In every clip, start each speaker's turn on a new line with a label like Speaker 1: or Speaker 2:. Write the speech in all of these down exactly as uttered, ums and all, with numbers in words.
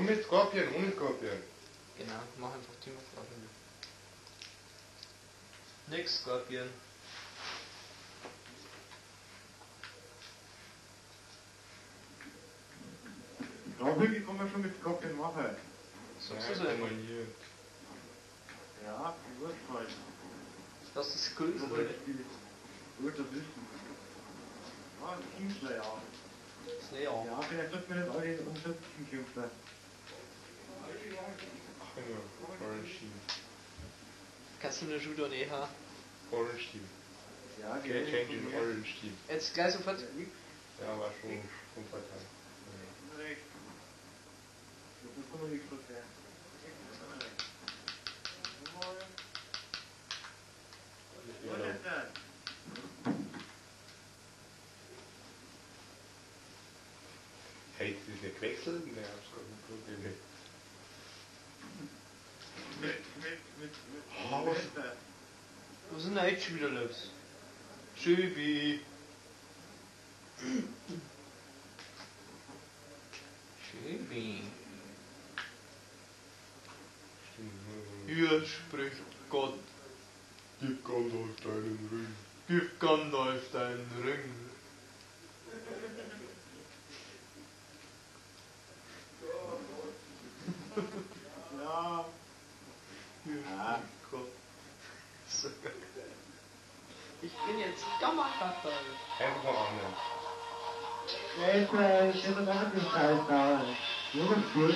Speaker 1: mit Skorpion, ohne Skorpion.
Speaker 2: Genau, mach einfach Team of Skorpion. Nix Skorpion.
Speaker 3: Ja, wirklich kann man schon mit Skorpion machen.
Speaker 2: Sagst du so einmal?
Speaker 3: Ja, die Wurst halt.
Speaker 2: Das ist das Coolste,
Speaker 3: Aber
Speaker 2: oder?
Speaker 3: die Wurst wissen. Ja, ein Teamslayer.
Speaker 2: Das ist ja.
Speaker 3: Ja, vielleicht sollten wir nicht alle in Umsetzen kämpfen.
Speaker 1: Ach genau, Orange Team.
Speaker 2: Kannst du eine Judo nicht haben?
Speaker 1: Orange Team.
Speaker 3: Ja,
Speaker 1: Okay, change in Orange Team.
Speaker 2: Jetzt gleich sofort?
Speaker 1: Ja, war schon vom Vorteil.
Speaker 3: Recht. Das kann man nicht verstehen. Was ist das?
Speaker 1: Hey, das ist nicht gewechselt? Nein, hab's gar nicht Probleme.
Speaker 3: Mit, mit, mit, mit.
Speaker 1: Oh,
Speaker 3: Was ist das?
Speaker 2: Was ist denn da jetzt schon wieder los? Schöbi. Schöbi. Hier spricht Gott.
Speaker 1: Gib Gandalf deinen Ring.
Speaker 2: Gib Gandalf deinen Ring.
Speaker 3: Ja.
Speaker 2: Hier
Speaker 3: Ah.
Speaker 2: spricht Gott. So geil. Ich bin jetzt Kammerkater.
Speaker 1: Einfach mal annehmen.
Speaker 3: Ja, jetzt äh, steht doch gar nicht im Kreis da. Nur ganz gut.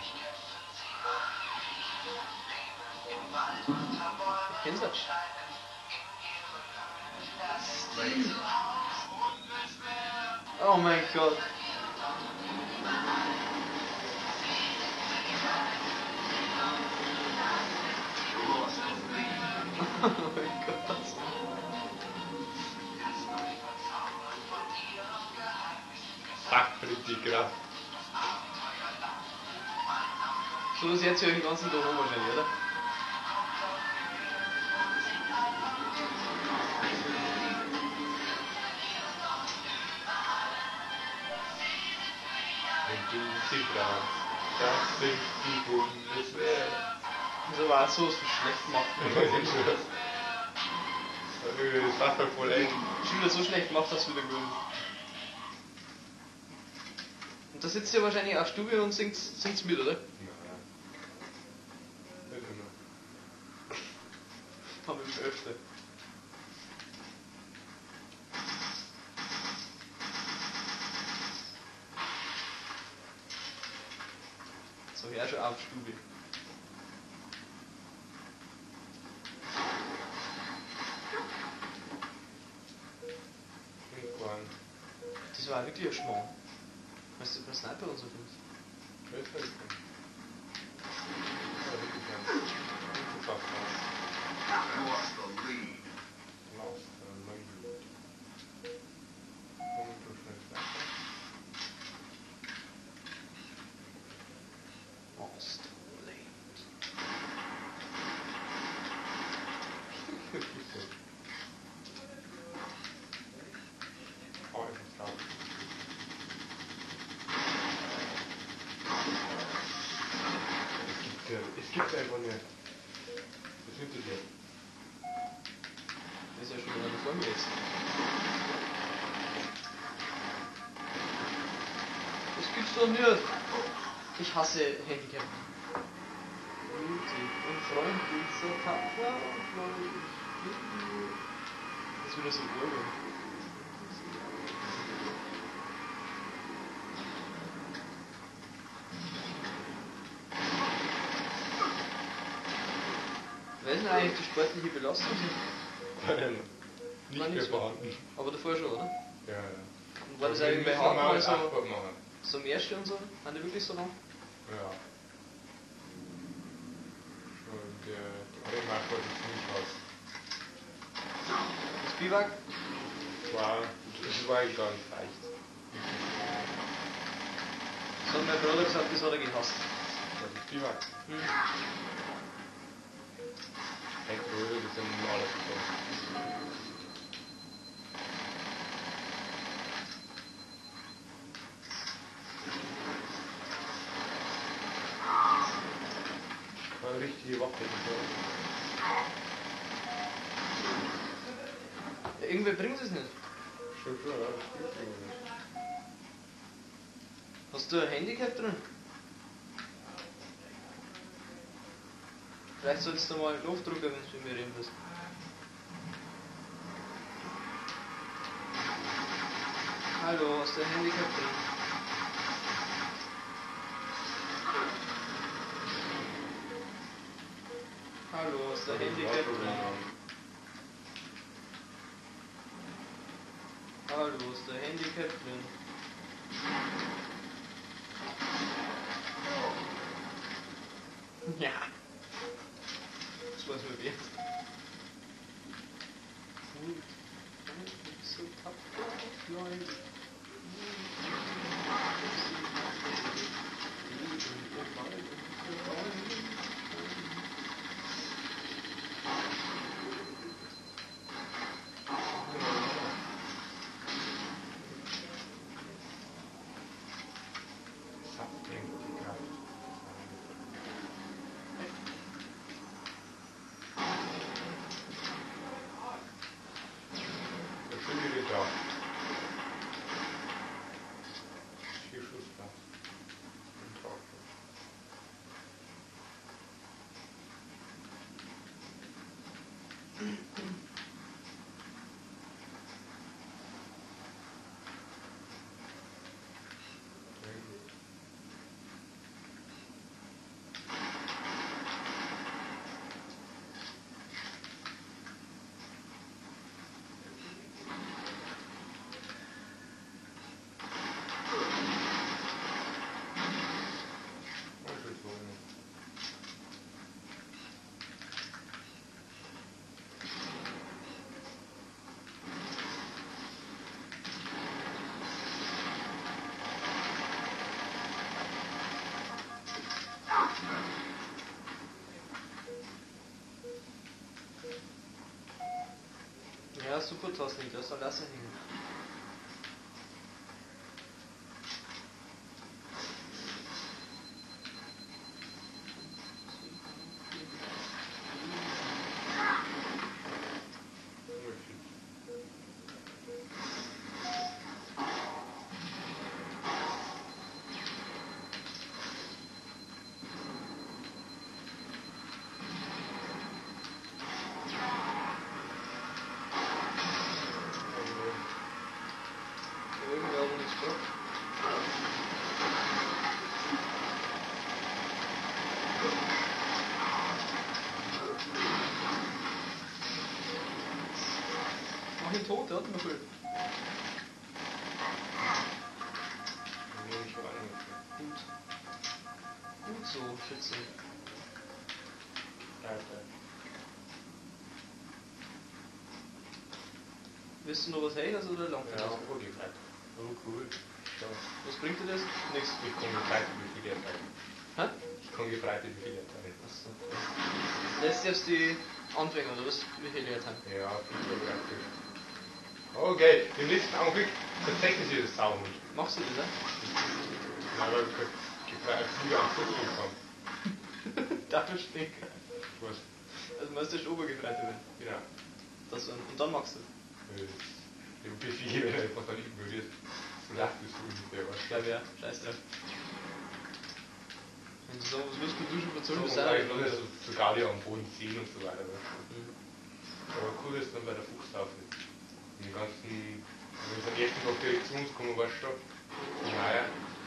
Speaker 2: Kennst du das? Oh mein Gott. Oh mein Gott.
Speaker 1: Fachfried die Kraft.
Speaker 2: So ist jetzt hier den ganzen Tag rum wahrscheinlich, oder?
Speaker 1: Wenn du sie fragst, das sind die Bundeswehr.
Speaker 2: Wieso war es so, so schlecht gemacht?
Speaker 1: Das war voll voll eng.
Speaker 2: Schon wieder so schlecht gemacht, dass du wieder gut ist. Und da sitzt ihr wahrscheinlich auf Stube und singt, singt's mit, oder?
Speaker 1: Nein. Nicht immer.
Speaker 2: Haben wir öfter. So, ja, schon auf Stube.
Speaker 1: Irgendwann.
Speaker 2: Das war wirklich ein Schmarrn. Weißt du, bei Sniper und so Dings?
Speaker 1: Wer ist das denn? Das war wirklich ein Fast
Speaker 4: Lost the lead.
Speaker 1: Lost the lead. Kommen wir schnell weiter.
Speaker 2: Lost Late.
Speaker 1: Oh, ich muss drauf. Es gibt's ja, es gibt's einfach nicht. Was nimmt ihr dir?
Speaker 2: Das ist ja schon wieder vor mir jetzt. Das gibt's doch nicht. Ich hasse Handicap. Mutig und freundlich, so tapfer und freundlich. Das ist wieder so ein Urlaub. Wer ist denn eigentlich die sportliche Belastung?
Speaker 1: Nicht
Speaker 2: War
Speaker 1: mehr
Speaker 2: nicht so.
Speaker 1: vorhanden.
Speaker 2: Aber davor schon, oder?
Speaker 1: Ja, ja.
Speaker 2: Und war das
Speaker 1: Aber
Speaker 2: eigentlich bei
Speaker 1: wir müssen mal
Speaker 2: Hardball so,
Speaker 1: Achtball machen.
Speaker 2: so Märsche und so? Haben die wirklich so lang?
Speaker 1: Ja. Und der, der macht heute ziemlich was.
Speaker 2: Das Biwak?
Speaker 1: War, das war eigentlich gar nicht leicht.
Speaker 2: So hat mein Bruder gesagt, das hat er gehasst.
Speaker 1: Das ist Biwak.
Speaker 2: Hm.
Speaker 1: Ein Brüder, das sind normale Personen. die Waffe.
Speaker 2: Ja, irgendwer bringt es nicht.
Speaker 1: Schon schon, ja, das geht schon nicht.
Speaker 2: Hast du ein Handicap drin? Vielleicht solltest du mal einen Luftdrucker, wenn du mit mir reden willst. Hallo, hast du ein Handicap drin? Hallo, hast du ein Handicap drin? Hallo, hast du ein Handicap drin? Ja. Das war's mir wert. Gut. So tapfer, Leute. Ja, super, Thorsten, das soll lassen hängen. Mach ihn tot, der hat noch viel. Gut. Gut so, Schütze. Willst du noch was Heiles oder lang?
Speaker 1: Ja, vorgefreit. Oh cool. Ja.
Speaker 2: Was bringt dir das? Nichts.
Speaker 1: Ich kann gefreite Befehle erteilen.
Speaker 2: Hä?
Speaker 1: Ich kann gefreite Befehle erteilen.
Speaker 2: Achso. Lässt jetzt die Anfänger oder was? Wie viele jetzt haben?
Speaker 1: Ja, viel praktisch. Okay, im nächsten Augenblick verzecken sie das Sau nicht.
Speaker 2: Machst du das,
Speaker 1: Na, weil wir gefreite früher am Fuß bekommen.
Speaker 2: Dafür steht.
Speaker 1: Was?
Speaker 2: Also meinst du, Obergefreite werden?
Speaker 1: Genau.
Speaker 2: Das und, und dann machst du.
Speaker 1: Die Befehle, wenn er einfach dann ignoriert. So lacht es so ungefähr.
Speaker 2: Ich glaube ja, scheiß drauf. Wenn du so was willst, du schon verzollen,
Speaker 1: So,
Speaker 2: bist
Speaker 1: und
Speaker 2: du
Speaker 1: so, so, sogar die am Boden sehen und so weiter.
Speaker 2: Mhm.
Speaker 1: Aber cool ist dann bei der Fuchstaufe. Die ganzen, wenn sie am ersten Tag direkt zu uns kommen, weißt du, naja.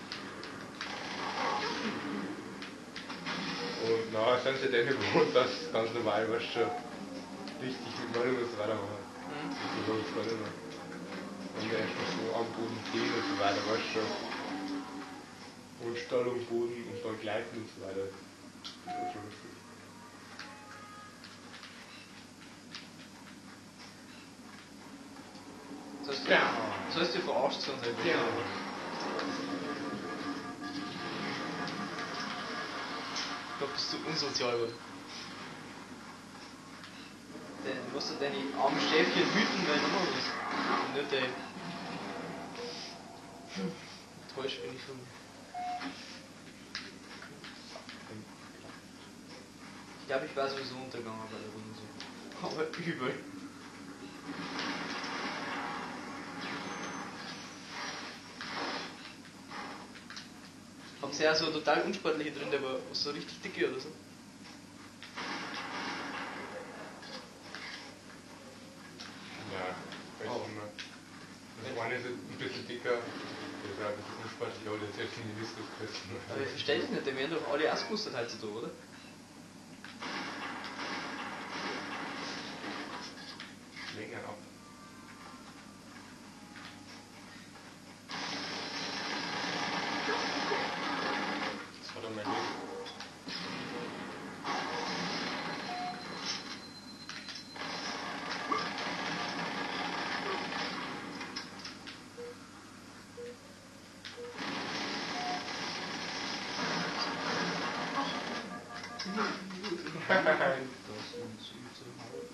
Speaker 1: Und nachher sind sie dann gewohnt, dass ganz normal, weißt du, richtig mit Meinung und so weiter machen.
Speaker 2: Mhm.
Speaker 1: Das war jetzt gar nicht mehr. Wenn wir erstmal so am Boden stehen und so weiter, weißt du, und Stellung, Boden und dann gleiten und so weiter. Das war schon lustig.
Speaker 2: Das heißt, ja. Das heißt, ihr verarscht uns einfach.
Speaker 1: Ja.
Speaker 2: Ich glaube, bist du unsozial geworden. Du musst ja deine armen Schäfchen hüten, weil immer was. Und nicht dein. Enttäuscht bin ich von mir. Ich glaube, ich war sowieso untergegangen bei der Runde so. Aber übel. Habt ihr ja so total unsportliche drin, der war so richtig dicke oder so?
Speaker 1: Ja, weiß
Speaker 2: Oh.
Speaker 1: nicht mehr. Das eine ist ein bisschen dicker, der ist auch ein bisschen unsportlich, aber der ist jetzt in die Diskuskösten.
Speaker 2: Aber ich verstehe das nicht, die werden doch alle ausgemustert heutzutage, oder?
Speaker 1: Länger ab. Das war doch mein Weg.
Speaker 2: Das uns zu halten.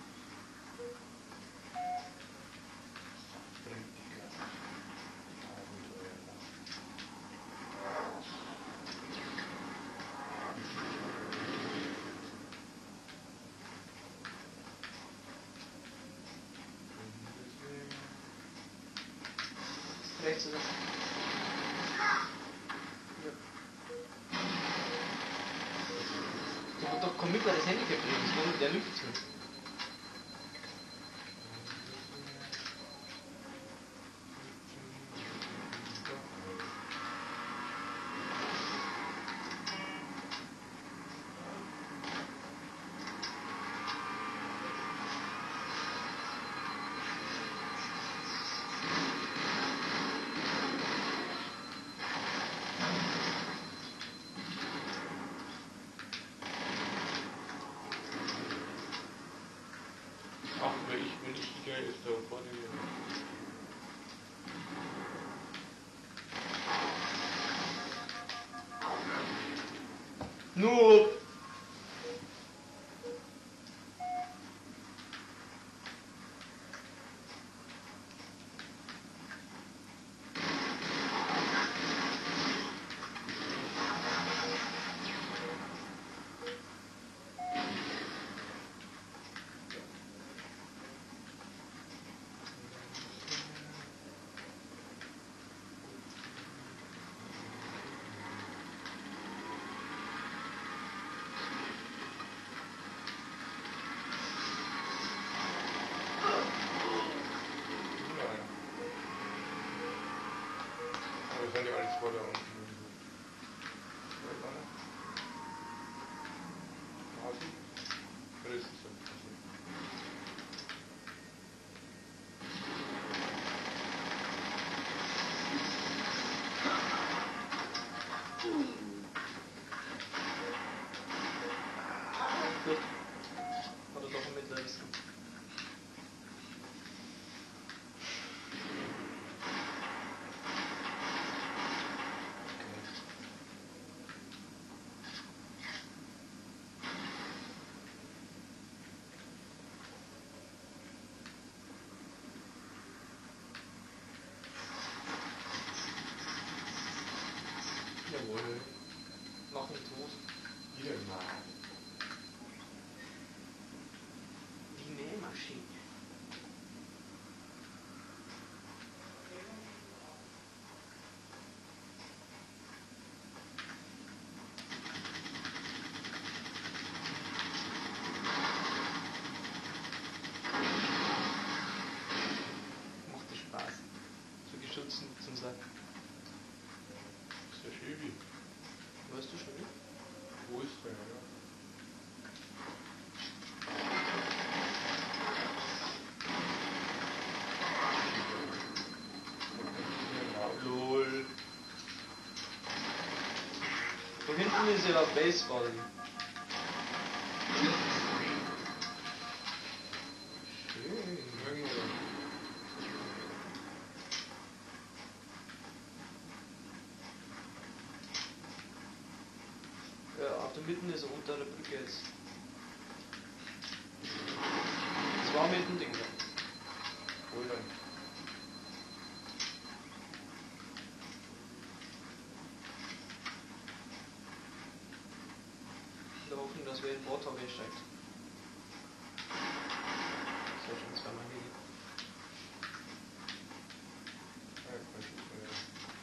Speaker 2: Rechts oder? Ja. Der hat doch kein mittleres Handicap drin, das war mit der Lücke zu.
Speaker 1: Ach, wenn ich, wenn ich gehe, ist der vor dir.
Speaker 2: Noob!
Speaker 1: Aber das sind ja alles vor da unten. Hasi? Oder ist es so?
Speaker 2: Gut. Hat er doch ein mittleres.
Speaker 1: Jawohl.
Speaker 2: Mach ihn tot.
Speaker 1: Wieder mal.
Speaker 2: Die Mähmaschine. Macht dir Spaß. So geschützt zum Sein.
Speaker 1: Ist der Schäbi?
Speaker 2: Weißt du schon wie?
Speaker 1: Wo ist der? Ja?
Speaker 2: Lol. Da hinten ist ja Baseball.
Speaker 1: Schön. Irgendwo.
Speaker 2: Ja, auf der Mitte ist er unter der Brücke jetzt. Zwei Meter Ding da.
Speaker 1: Wo denn?
Speaker 2: Da hoch in dass wir in Bord steigt. Das soll schon zweimal gehen.
Speaker 1: Ja, kann ich nicht mehr.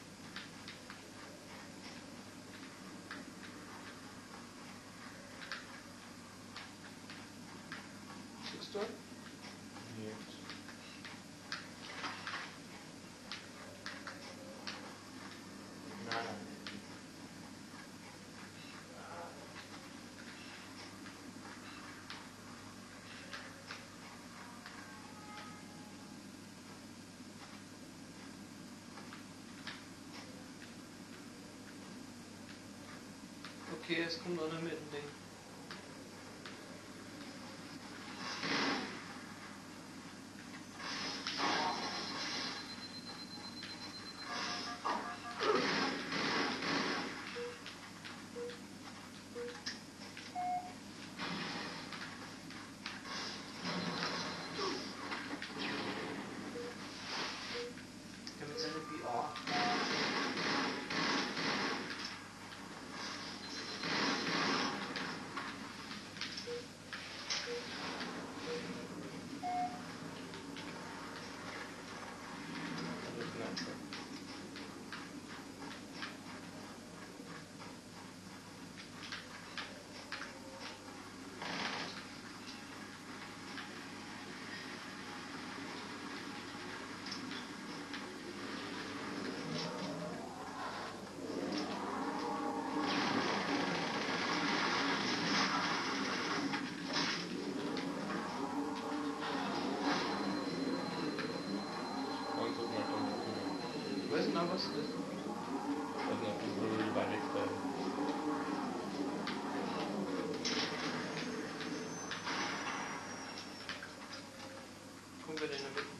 Speaker 2: Siehst du?
Speaker 1: Nicht. Nein, nein.
Speaker 2: Okay, es kommt noch mit dem Ding. Ja, mit seinem V R. Weiß nicht, was das ist.
Speaker 1: Das ist noch ein Röhl bei nichts da.
Speaker 2: Kommen wir denn in der Mitte?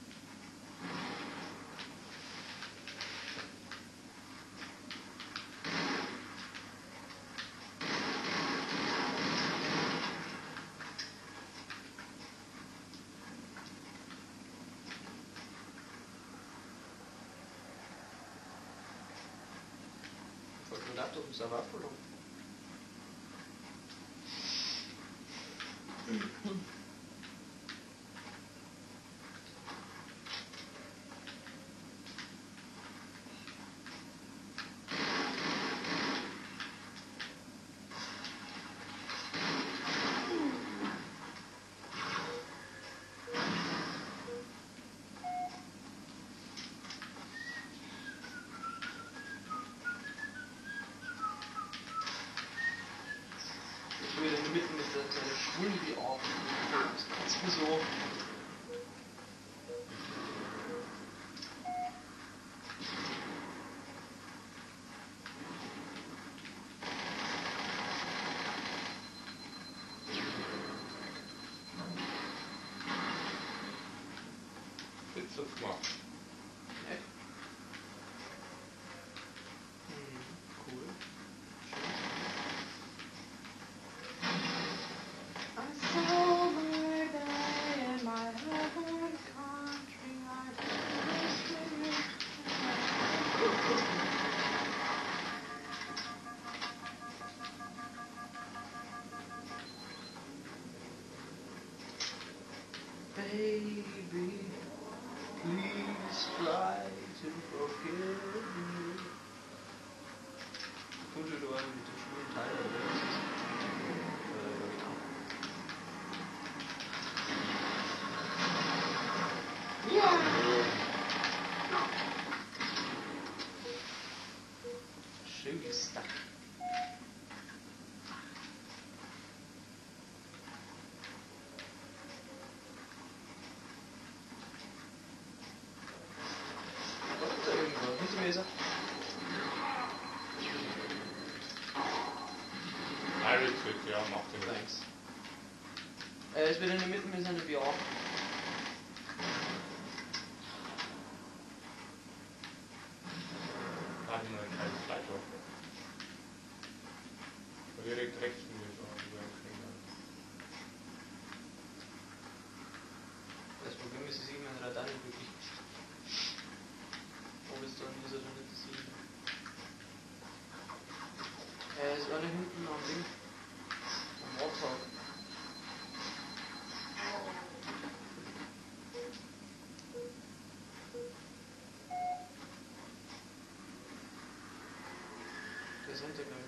Speaker 2: Ich wollte gedacht, ob es aber abgenommen. Ich will in der Mitte mit der schwulen V R. Das kotzt mir so.
Speaker 1: Jetzt wird's gemacht.
Speaker 2: Echt? Hm, cool. I saw my day in my home country. Baby, please try to forgive me. Gute Leute mit dem schwulen Teil oder was ist das? Ja! Schön gestackt. Was ist da irgendwo? Hinter mir ist er.
Speaker 1: Iris wird, ja, macht den
Speaker 2: Thanks. Er ist wieder in der Mitte mit seiner V R.
Speaker 1: Da hat man ein kleines Fleisch auf. Direkt rechts von mir schon.
Speaker 2: Das Problem ist, ich sehe mein Radar nicht wirklich. Wo ist dann dieser dann nicht zu sehen? Er ist alle hinten am Ding. ist runtergegangen.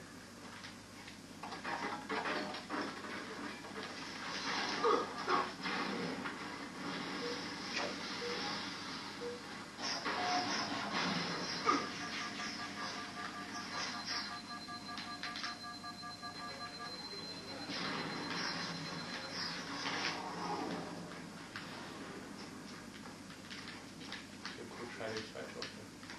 Speaker 1: Wahrscheinlich falsch offen.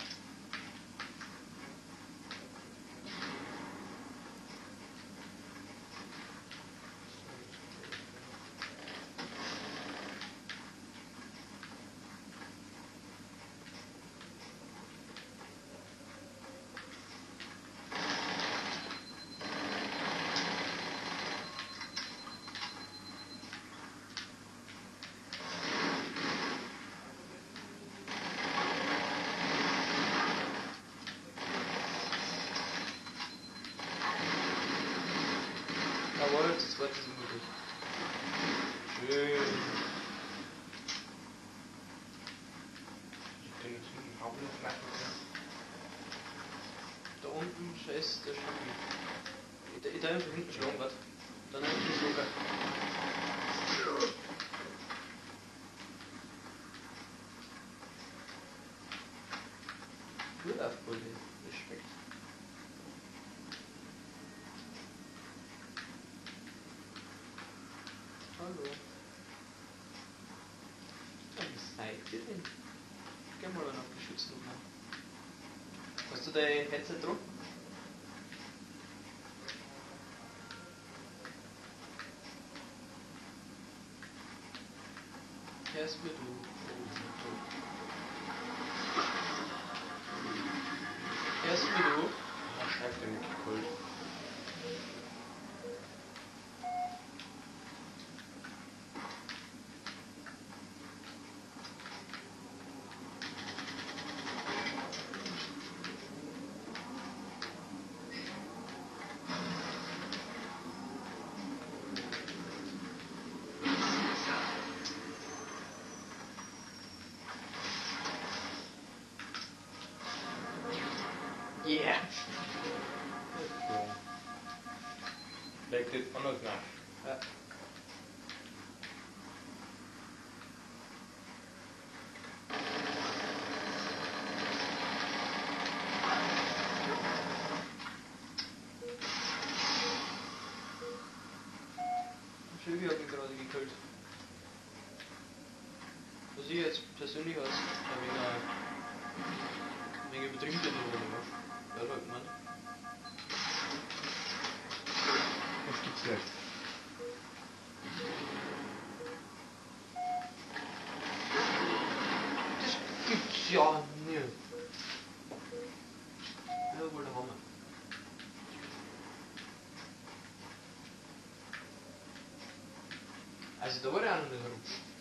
Speaker 2: Jawohl, das zweite ist möglich.
Speaker 1: Schön. Ich kann jetzt einen Haufen knacken.
Speaker 2: Da unten scheißt der Schubi. Ich, ich darf ihn von hinten schlagen, warte. Dann habe ich das locker. Gut aufgeholt, Respekt. Hallo. Ja, wie seid ihr denn? Geh mal auf die Schutznummer. Hast du dein Headset dran? Hörst mir du? Hörst mir du?
Speaker 1: Was schreibt der mit Kult?
Speaker 2: Yeah!
Speaker 1: So. Legt jetzt anders nach.
Speaker 2: Ja. Schöbi hat mich gerade gekillt. Was ich jetzt persönlich als ein wenig, ein wenig übertrieben bin, oder was? Ja, sagt man.
Speaker 1: Das gibt's nicht.
Speaker 2: Das gibt's ja nicht. Ja, wohl der Hammer. Also da war er auch noch nicht herum.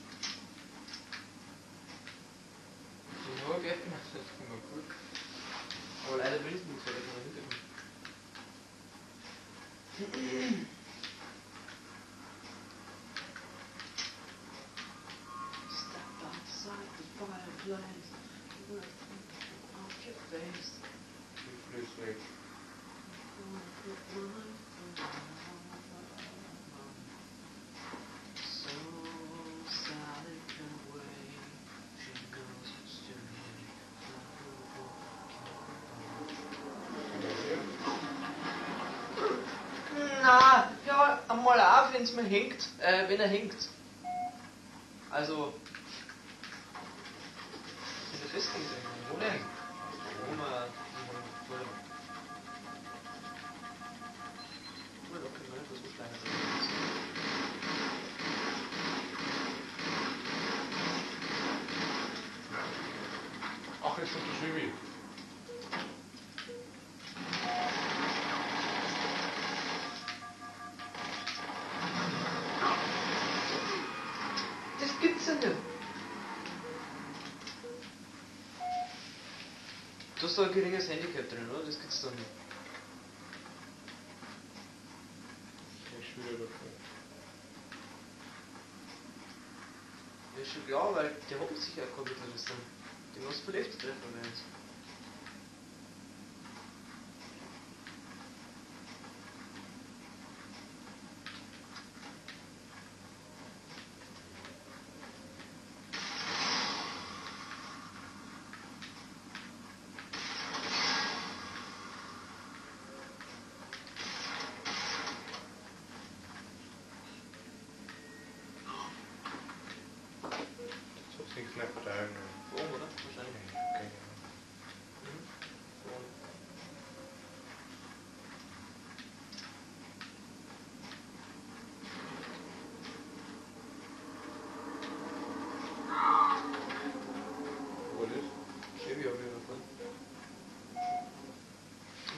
Speaker 2: Den habe ich gleich gemacht, das ist immer cool. Aber leider bringt es nichts, weil er kann hinterkommen. Step outside the fireplace, look off your face.
Speaker 1: Die fließt weg.
Speaker 2: So silent away, she goes to me. Na, ja, einmal auch, wenn es mir hängt, äh, wenn er hängt. Also, wenn er festhängt, wo denn? Wo man, wo man, wo man locker mal, was so kleiner ist.
Speaker 1: Ach, jetzt kommt der Schwibi.
Speaker 2: Das gibt's ja nicht. Du hast da ein geringes Handicap drin, oder? Das gibt's doch nicht.
Speaker 1: Ich schon wieder dafür.
Speaker 2: Ja, schon klar, weil der hat sicher auch Kapitalist dann. Den musst du vielleicht treffen, wenn jetzt.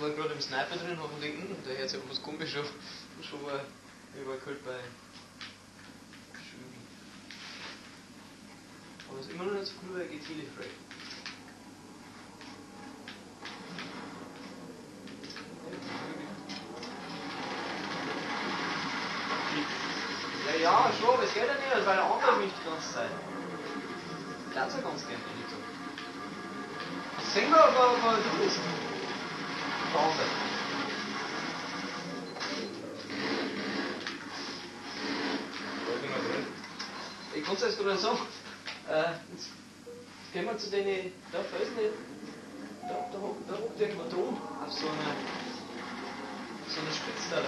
Speaker 2: war gerade im Sniper drin, auf dem linken, und der hört sich was komisch schon, schon mal, ich war geholt bei Schübi. Aber es ist immer noch nicht so cool bei G T Frey. Ja, ja, schon, aber es geht ja nicht, weil der andere mich die ganze Zeit. Ich glaube es ja ganz gerne, ehrlich gesagt. Sehen wir, aber, aber du bist. Der andere. Ich kann es jetzt gerade sagen. Äh, jetzt gehen wir zu den. Da Felsen, da, da, da hockt irgendwo drum auf so einer. so einer Spitzteile.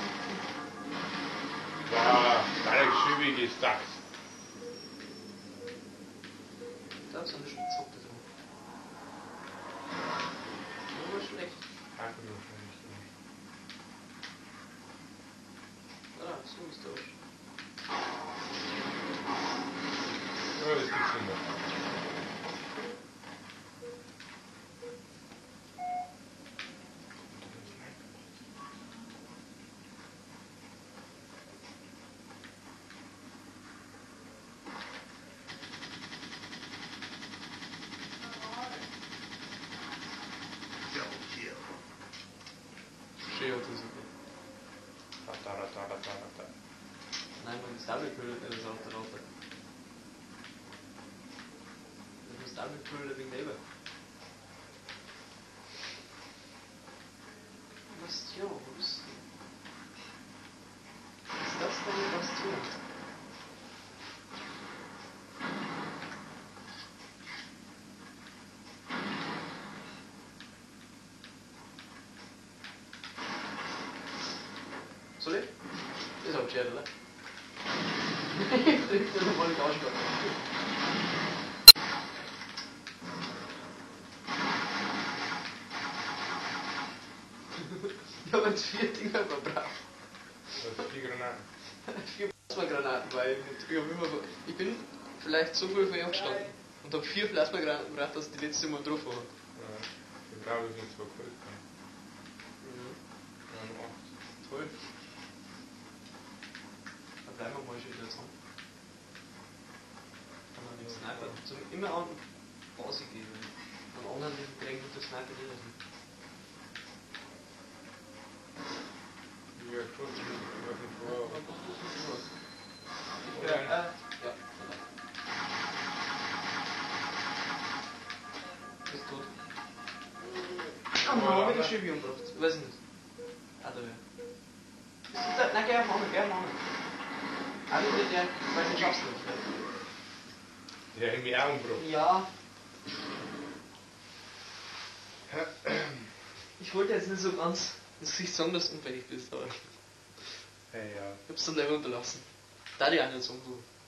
Speaker 1: Ja, Alex Schübi gestackt.
Speaker 2: Da so eine Spitze hockt da drum. Das war schlecht.
Speaker 1: Einfach nur wahrscheinlich.
Speaker 2: Ah, so ist das.
Speaker 1: Ja, das gibt's nicht mehr.
Speaker 4: Double kill.
Speaker 2: Schön hat das super.
Speaker 1: Rata, rata, rata, rata.
Speaker 2: Nein, man ist Double Kill, äh, das auch der Raufer. Das ist Double Kill wegen der Eber. Bastion, wo ist die? Was ist das denn mit Bastion? Soll ich? Das ist auch gescheit, oder? Ich das mal nicht ausschauen. Ich habe jetzt vier Dinger verbraucht.
Speaker 1: Das ist die Granaten.
Speaker 2: Vier Plasmagranaten, weil ich, hab immer, ich bin vielleicht so viel für ihn gestanden und habe vier Plasmagranaten gebraucht, dass die letzte Mal drauf war.
Speaker 1: Ja, ich glaube, es sind zwei Kult.
Speaker 2: Mhm.
Speaker 1: Ja, nur acht.
Speaker 2: Toll. Dann bleiben wir mal schon wieder zusammen. Kann man den Sniper zum immer an Basis geben. Am anderen kriegen wir den Sniper nicht lassen.
Speaker 1: Ja, kurz, ich weiß nicht wo.
Speaker 2: Ja, äh, ja. Ist tot. Ah,
Speaker 1: Ja,
Speaker 2: hab ich
Speaker 1: ja.
Speaker 2: den Schübi umgebracht? Ich weiß nicht. Ah, da wäre. Ist das der? Nein, geh auf Mama, geh auf Mama. Ah, der, der, weil den schaffst du nicht.
Speaker 1: Der hat mich auch umgebracht.
Speaker 2: Ja. Ich wollte jetzt nicht so ganz ins Gesicht sagen, dass du unfähig bist, aber
Speaker 1: Hey, ja.
Speaker 2: ich hab's dann selber unterlassen. Da die auch nicht sagen, du.